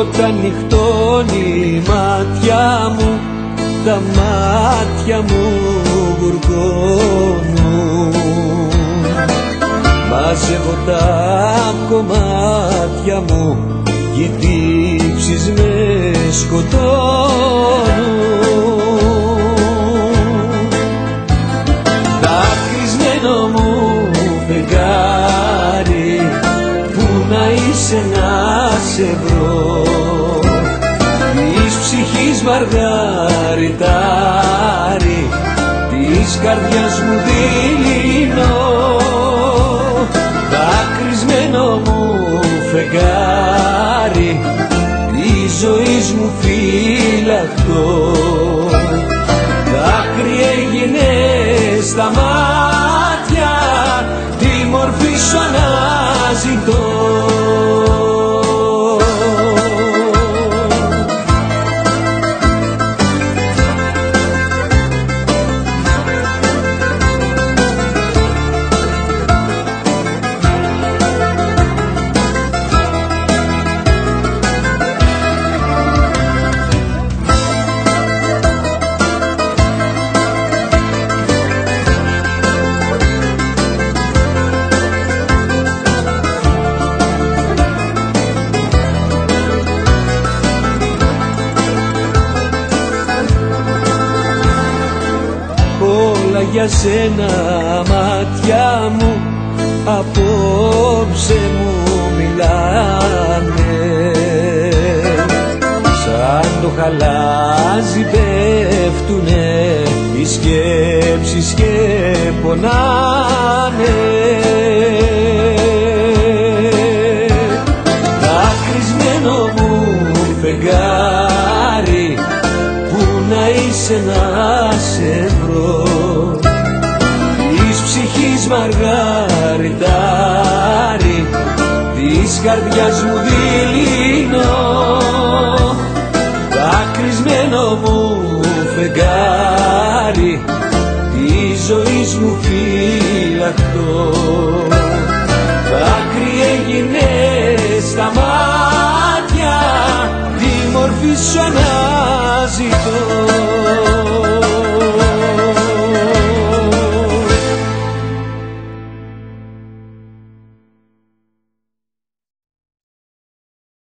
όταν νυχτώνει η μάτια μου, τα μάτια μου γουργώνουν. Μαζεύω τα κομμάτια μου κι οι τύψεις με σκοτώνουν. Δάκρυσμένο μου φεγγάρι, που να είσαι να σε βρω, της ψυχής μαργαριτάρι, της καρδιάς μου δειλινό. Δάκρυσμένο μου φεγγάρι, της ζωής μου φύλακτο, δάκρυ έγινε στα μάτια, τη μορφή σου αναζητώ. Για σένα μάτια μου απόψε μου μιλάνε, σαν το χαλάζι πέφτουνε οι σκέψεις και πονάνε. Δάκρυσμένο μου φεγγάρι, που να είσαι να σε βρω, ψυχής μαργαριτάρι, της καρδιάς μου δειλινό. Δάκρυσμένο μου φεγγάρι, της ζωής μου φύλακτο, δάκρυ έγινε στα μάτια, τη μορφή σου